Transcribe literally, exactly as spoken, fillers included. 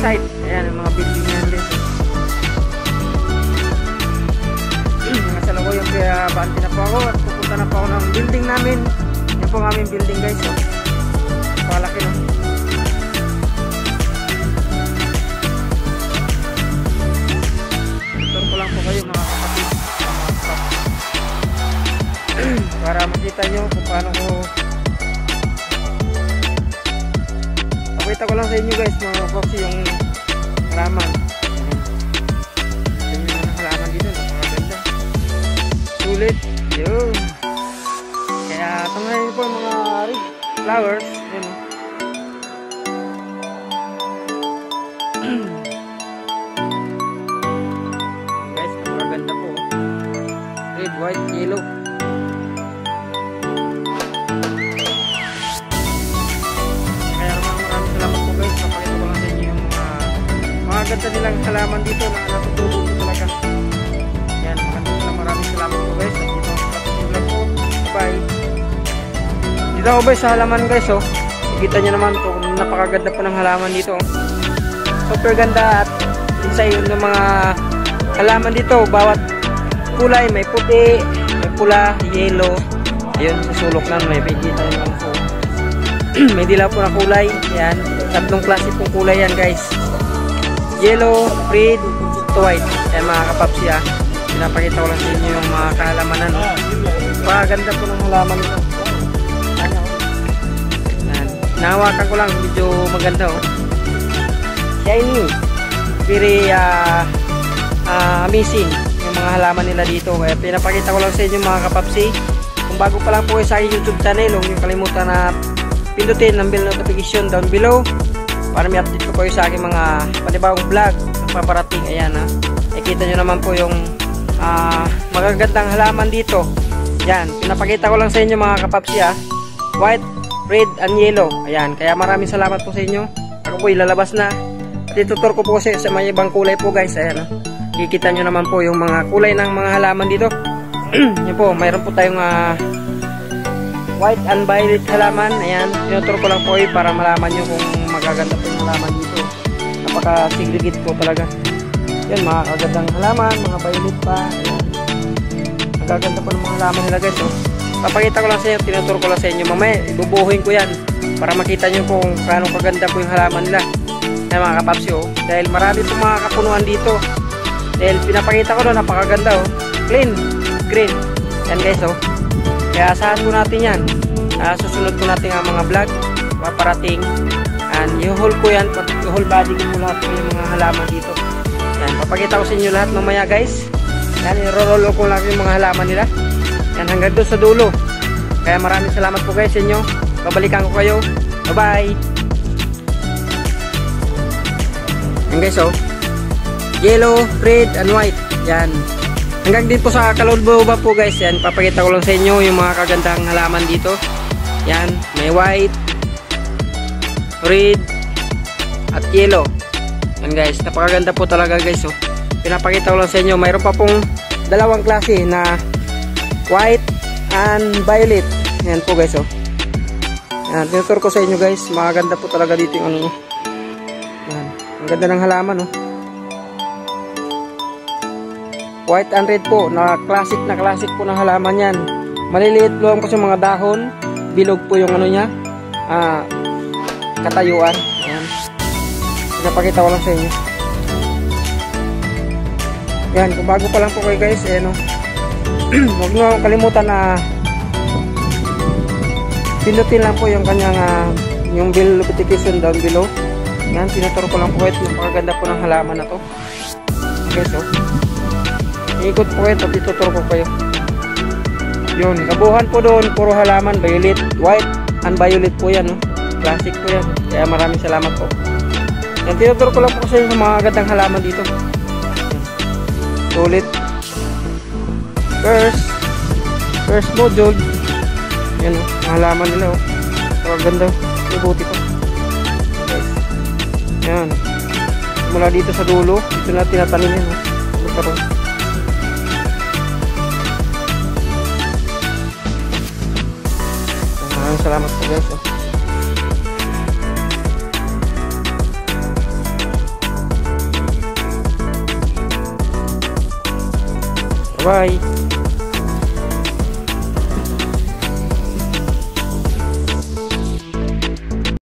site. Ayan, yung mga building yan guys. Nasa loob yung kaya baante na po ako at pupunta na po ako ng building namin. Yan po ang aming building guys. So, palaki no. Tutor ko lang po kayo mga kapatid. Para makita nyo kung paano ko. Pakita ko lang sa inyo guys mga kapatid yung halaman. Yung mga halaman dito napakaganda. Sulit. Yun. Kaya tanggalin po yung mga red flowers. Yun. Guys, napakaganda po. Red, white, yellow. Maganda nilang halaman dito na natutulog ko talaga. Yan, maganda sila. Maraming salamat po guys. At dito ang vlog ko. Bye. Dito ako guys sa halaman guys oh. Nakikita nyo naman ito. Napakaganda po ng halaman dito oh. Super ganda at isa yun ng mga halaman dito. Bawat kulay may puti, may pula, yellow. Ayun sa sulok lang may bigita naman po. May dilaw po na kulay. Yan. Tatlong klase pong kulay yan guys. Yellow, red, white. Ayan mga kapapsi ah. Pinapakita ko lang sa inyo yung mga kahalamanan. Oh. Paganda po ng halaman nito. Ayan. Nahawakan ko lang. Medyo maganda oh. Shiny. Very uh, uh, amazing yung mga halaman nila dito. Kaya pinapakita ko lang sa inyo mga kapapsi. Kung bago pa lang po kayo sa aking YouTube channel, huwag niyo kalimutan na pindutin ang bell notification down below. Para may update ko po yung sa aking mga panibagong vlog na paparating. Ayan ha. Nakikita nyo naman po yung uh, magagandang halaman dito. Yan. Pinapakita ko lang sa inyo mga kapapsi ha. White, red, and yellow. Ayan. Kaya maraming salamat po sa inyo. Ako po ilalabas na. At itutur ko po kasi sa may ibang kulay po guys. Ayan ha. Kikita nyo naman po yung mga kulay ng mga halaman dito. Yan po. Mayroon po tayong uh, white and violet halaman. Ayan. Tinutur ko lang po eh para malaman nyo kung magaganda po yung halaman dito. Napaka-segregate po talaga. Yan, mga kagandang halaman, mga violet pa. Ayan. Magaganda po ng mga halaman nila guys. Oh. Papakita ko lang sa inyo, tinuturo ko lang sa inyo. Mamaya, ibubuhin ko yan para makita nyo kung paano kaganda po yung halaman nila. Yan mga kapapsi oh. Dahil marami po mga kapunuan dito. Dahil pinapakita ko doon, napakaganda oh. Clean, green. Yan guys oh. Kaya asahan po natin yan. Uh, susunod po natin ang mga vlog paparating. And i-haul ko yan, i-haul body ko lahat po yung mga halaman dito. Yan, papakita ko sa inyo lahat mamaya guys. Yan, i-roll ko lang yung mga halaman nila. Yan, hanggang doon sa dulo. Kaya maraming salamat po guys sa inyo. Babalikan ko kayo. Bye-bye. Yan guys oh. Yellow, red, and white. Yan. Hanggang din po sa kalulboba po guys. Yan, papakita ko lang sa inyo yung mga kagandang halaman dito. Yan, may white, red at yellow. Yan guys, napakaganda po talaga guys oh. Pinapakita ko lang sa inyo, mayroon pa pong dalawang klase na white and violet. Yan po guys oh. Yan, tinutur ko sa inyo guys, maganda po talaga dito yung ano. Yan, ang ganda ng halaman oh. White and red po, na classic na classic po ng halaman yan. Maliliit lang po sa mga dahon, bilog po yung ano niya. Ah, katayuan. Ayan. Pinapakita ko lang sa inyo. Yan, kung bago pa lang po kayo guys, eh no. Huwag nyo kalimutan na pindutin lang po yung kanyang uh, yung bell notification down below. Yan, tinuturo ko lang po ito. Napakaganda po ng halaman na to. Okay, so iikot po ito, dituturo ko kayo. Yun, kabuhan po doon, puro halaman, violet, white, and violet po yan, no? Classic po yan. Kaya maraming salamat po. Yan, tinuturo ko lang po sa inyo mga gandang halaman dito. Sulit. First, first module. Yan, oh, mga halaman nila, oh. Napakaganda, ibuti pa. Guys. Yan. Mula dito sa dulo, dito na tinatanim yan, oh. Magkaroon. Maraming salamat po guys. Oh. Bye.